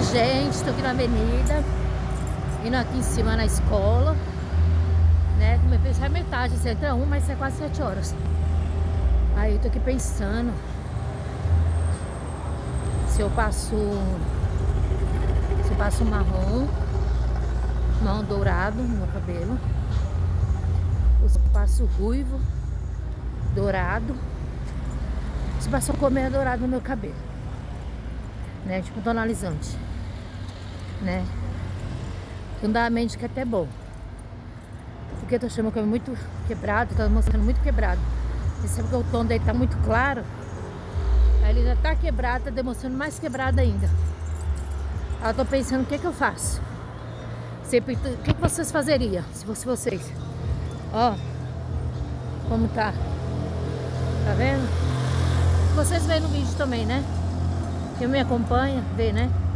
gente, tô aqui na avenida, indo aqui em cima na escola, né? Como eu fiz a metade, você entra uma, mas é quase 7 horas. Aí eu tô aqui pensando se eu passo marrom dourado no meu cabelo, ou se eu passo ruivo, dourado, se passou comer dourado no meu cabelo, né? Tipo tonalizante, né? Fundamentalmente que é até bom, porque eu tô achando o cabelo muito quebrado, tá mostrando muito quebrado. Esse é porque o tom dele tá muito claro, aí ele já tá quebrado, tá demonstrando mais quebrado ainda. Aí eu tô pensando o que eu faço. O que vocês fazeriam se fosse vocês? Ó, como tá. Tá vendo? Vocês veem no vídeo também, né? Quem me acompanha, vê, né?